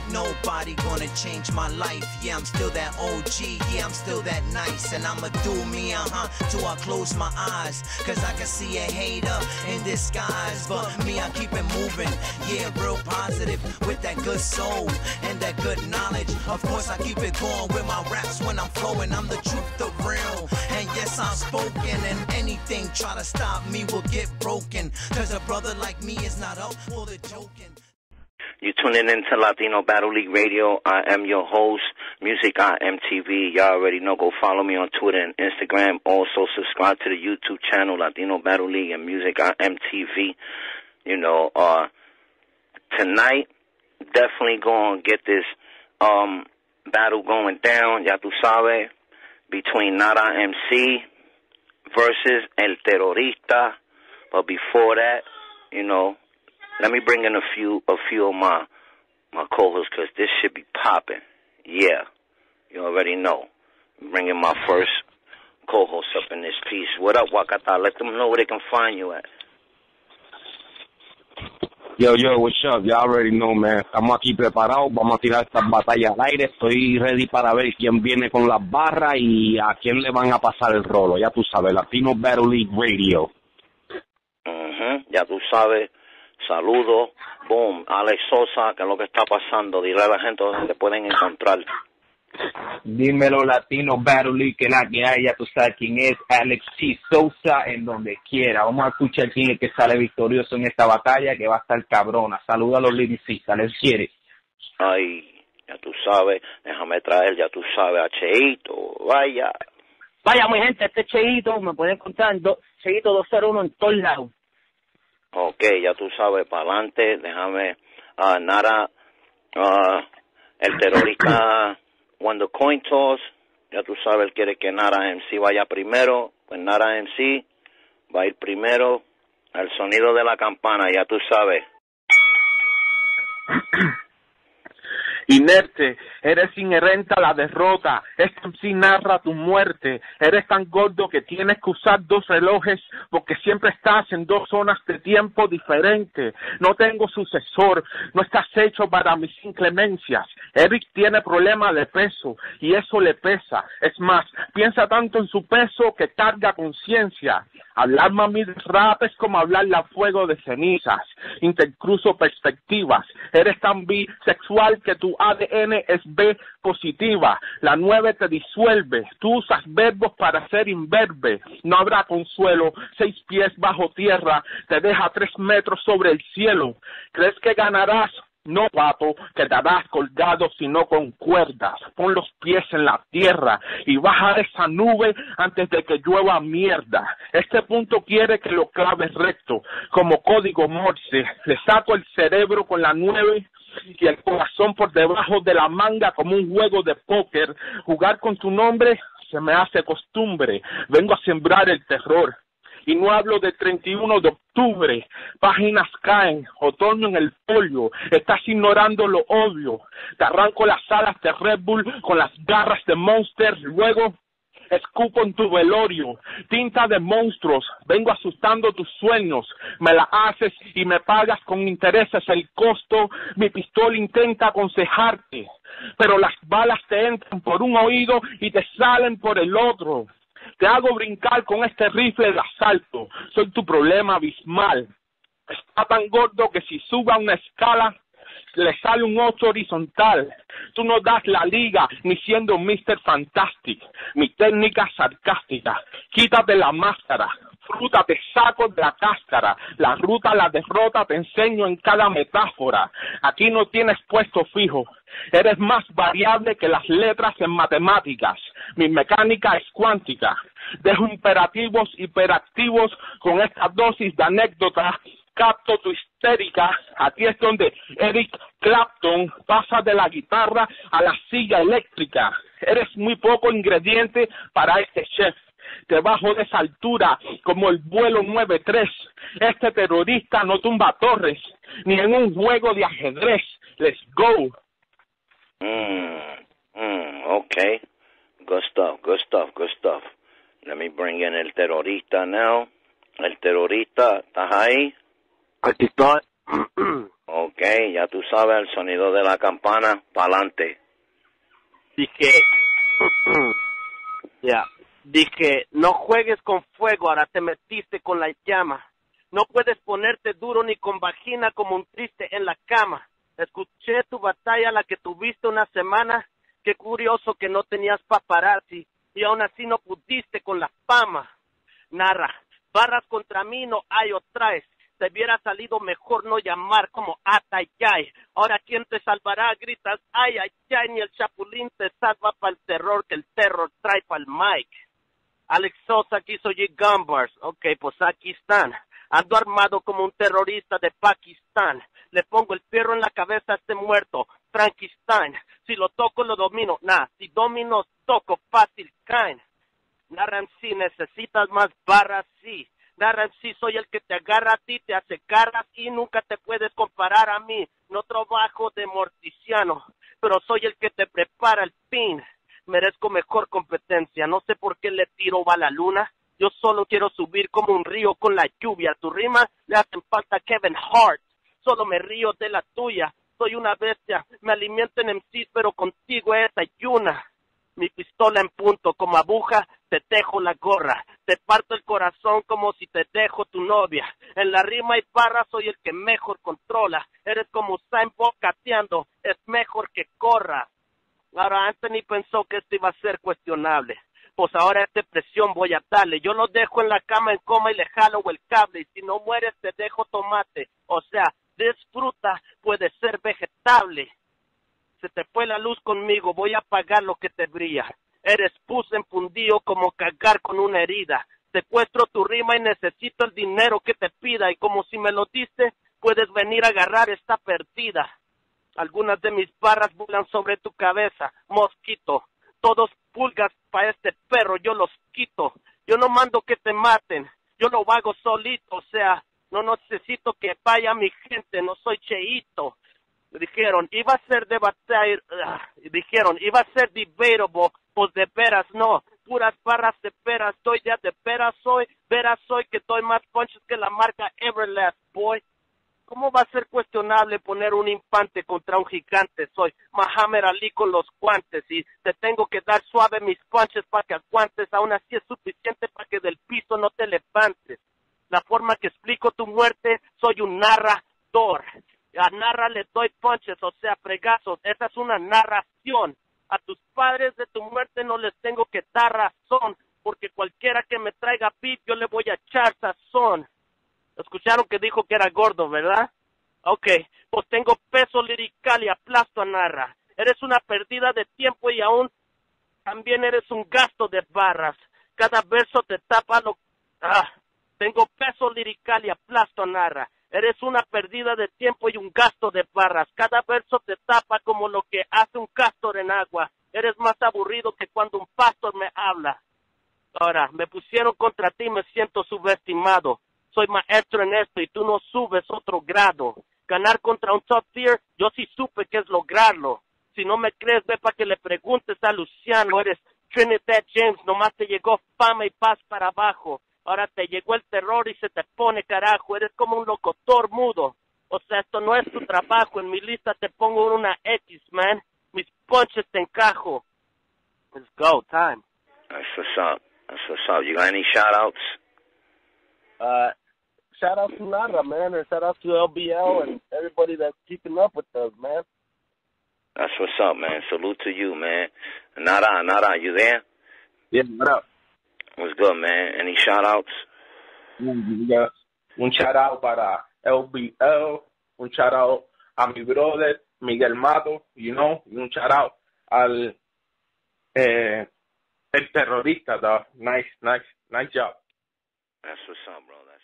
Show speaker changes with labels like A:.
A: nobody gonna change my life. Yeah, I'm still that OG, yeah, I'm still that nice. And I'ma do me, till I close my eyes. Cause I can see a hater in disguise. But me, I keep it moving, yeah, real positive. With that good soul and that good knowledge. Of course, I keep it going with my raps when I'm flowing. I'm the truth, the real. And yes, I'm spoken. And anything try to stop me will get broken. Cause a brother like me is not up for the joking.
B: You're tuning into Latino Battle League Radio. I am your host, Music MTV. Y'all already know. Go follow me on Twitter and Instagram. Also, subscribe to the YouTube channel, Latino Battle League and Music MTV. You know, tonight, definitely going to get this battle going down, ya tu sabes, between Nara MC versus El Terrorista. But before that, you know, let me bring in a few of my co-hosts, because this should be popping. Yeah, you already know. Bringing my first co-host up in this piece. What up, Wakata? Let them know where they can find you at.
C: Yo, what's up? You already know, man. Estamos aquí preparados. Vamos a tirar estas batallas al aire. Estoy ready para ver quién viene con las barras y a quién le van a pasar el rolo. Ya tú sabes, Latino Battle League Radio.
B: Ya tú sabes. Saludos. Boom. Alex Sosa, ¿qué es lo que está pasando? Dile a la gente dónde te pueden encontrar.
D: Dímelo, Latino Battle League, que la que hay, ya tú sabes quién es, Alex T. Sosa, en donde quiera. Vamos a escuchar quién es el que sale victorioso en esta batalla, que va a estar cabrona. Saluda a los lyricistas, les quiere.
B: Ay, ya tú sabes, déjame traer, ya tú sabes, a Cheito, vaya.
E: Vaya, mi gente, este Cheito, me pueden encontrar en Cheito 201 en todos lados.
B: Ok, ya tú sabes, para adelante, déjame, Nara, el terrorista, cuando coin toss, ya tú sabes, él quiere que Nara MC vaya primero, pues Nara MC va a ir primero, al sonido de la campana, ya tú sabes.
F: Inerte, eres inherente a la derrota, este MC narra tu muerte, eres tan gordo que tienes que usar 2 relojes porque siempre estás en 2 zonas de tiempo diferentes, no tengo sucesor, no estás hecho para mis inclemencias, Eric tiene problema de peso y eso le pesa, es más, piensa tanto en su peso que carga conciencia. Hablar mami de rap es como hablarle a fuego de cenizas. Intercruzo perspectivas. Eres tan bisexual que tu ADN es B positiva. La 9 te disuelve. Tú usas verbos para ser imberbe. No habrá consuelo. 6 pies bajo tierra te deja 3 metros sobre el cielo. ¿Crees que ganarás? No, papo, quedarás colgado sino con cuerdas. Pon los pies en la tierra y baja esa nube antes de que llueva mierda. Este punto quiere que lo claves recto, como código Morse. Le saco el cerebro con la 9 y el corazón por debajo de la manga como un juego de póker. Jugar con tu nombre se me hace costumbre. Vengo a sembrar el terror. Y no hablo del 31 de octubre, páginas caen, otoño en el polio, estás ignorando lo obvio, te arranco las alas de Red Bull con las garras de Monster, luego escupo en tu velorio, tinta de monstruos, vengo asustando tus sueños, me la haces y me pagas con intereses el costo, mi pistola intenta aconsejarte, pero las balas te entran por un oído y te salen por el otro. Te hago brincar con este rifle de asalto. Soy tu problema abismal. Está tan gordo que si sube a una escala, le sale un 8 horizontal. Tú no das la liga ni siendo Mr. Fantastic. Mi técnica sarcástica. Quítate la máscara. Fruta te saco de la cáscara. La ruta, la derrota te enseño en cada metáfora. Aquí no tienes puesto fijo. Eres más variable que las letras en matemáticas. Mi mecánica es cuántica. Dejo imperativos hiperactivos con esta dosis de anécdota. Capto tu histérica. Aquí es donde Eric Clapton pasa de la guitarra a la silla eléctrica. Eres muy poco ingrediente para este chef. Te bajo de esa altura como el vuelo 9-3. Este terrorista no tumba torres, ni en un juego de ajedrez. Let's go.
B: Okay. Good stuff. Let me bring in el terrorista now. El terrorista, ¿estás ahí?
C: Aquí estoy.
B: Ok, ya tú sabes, el sonido de la campana, pa'lante.
G: Dije, no juegues con fuego, ahora te metiste con la llama. No puedes ponerte duro ni con vagina como un triste en la cama. Escuché tu batalla, la que tuviste una semana. Qué curioso que no tenías paparazzi y aún así no pudiste con la fama. Narra, barras contra mí no hay o traes. Te hubiera salido mejor no llamar como Atayay. Ahora, ¿quién te salvará? Gritas, ay, ay, ay, ni el chapulín te salva para el terror que el terror trae para el mic. Alex Sosa quiso G-Gumbars. Ok, pues aquí están. Ando armado como un terrorista de Pakistán. Le pongo el fierro en la cabeza a este muerto, Frankenstein. Si lo toco, lo domino. Si domino, toco, fácil caen. Narran si necesitas más barras, sí. Narran si soy el que te agarra a ti, te hace garras y nunca te puedes comparar a mí. No trabajo de morticiano, pero soy el que te prepara el fin. Merezco mejor competencia, no sé por qué le tiro a la luna. Yo solo quiero subir como un río con la lluvia. Tu rima le hacen falta Kevin Hart. Solo me río de la tuya. Soy una bestia, me alimento en MCs, pero contigo es ayuna. Mi pistola en punto, como aguja, te tejo la gorra. Te parto el corazón como si te dejo tu novia. En la rima y barra soy el que mejor controla. Eres como Usain Bolt cateando, es mejor que corra. Ahora Anthony pensó que esto iba a ser cuestionable. Pues ahora esta presión voy a darle. Yo lo dejo en la cama en coma y le jalo el cable. Y si no mueres te dejo tomate. O sea, disfruta, puede ser vegetable. Se te fue la luz conmigo, voy a apagar lo que te brilla. Eres pus enfundido como cagar con una herida. Secuestro tu rima y necesito el dinero que te pida. Y como si me lo diste, puedes venir a agarrar esta perdida. Algunas de mis barras vuelan sobre tu cabeza, mosquito. Todos pulgas pa' este perro, yo los quito. Yo no mando que te maten, yo lo hago solito. O sea, no necesito que vaya mi gente, no soy cheito. Dijeron, iba a ser debatir, dijeron, iba a ser debatable, pues de veras no, puras barras de peras, estoy ya de veras soy que doy más punches que la marca Everlast, boy. ¿Cómo va a ser cuestionable poner un infante contra un gigante? Soy Muhammad Ali con los guantes y te tengo que dar suave mis punches para que aguantes, aún así es suficiente para que del piso no te levantes. La forma que explico tu muerte, soy un narrador. A narra le doy punches, o sea, fregazos. Esa es una narración. A tus padres de tu muerte no les tengo que dar razón, porque cualquiera que me traiga beef, yo le voy a echar sazón. Escucharon que dijo que era gordo, ¿verdad? Ok, pues tengo peso lirical y aplasto a narra. Eres una pérdida de tiempo y aún también eres un gasto de barras. Cada verso te tapa lo... Tengo peso lirical y aplasto a narra. Eres una pérdida de tiempo y un gasto de barras. Cada verso te tapa como lo que hace un castor en agua. Eres más aburrido que cuando un pastor me habla. Ahora, me pusieron contra ti, me siento subestimado. Soy maestro en esto y tú no subes otro grado. Ganar contra un top tier, yo sí supe que es lograrlo. Si no me crees, ve para que le preguntes a Luciano. Eres Trinidad James, nomás te llegó fama y paz para abajo. Ahora te llegó el terror y se te pone carajo. Eres como un locutor mudo. O sea, esto no es tu trabajo. En mi lista te pongo una X, man. Mis punches te encajo. Let's go, time.
B: That's what's up. That's what's up. You got any shout-outs?
G: Shout out to Nara, man, and shout out to LBL and everybody that's keeping up with us, man.
B: That's what's up, man. Salute to you, man. Nara, you there?
D: Yeah, what up?
B: What's good, man? Any shout-outs?
D: Yeah. Un shout out para LBL, un shout out a mi brother Miguel Mato, you know, y un shout out al el terrorista, dog. Nice job.
B: That's what's up, brother.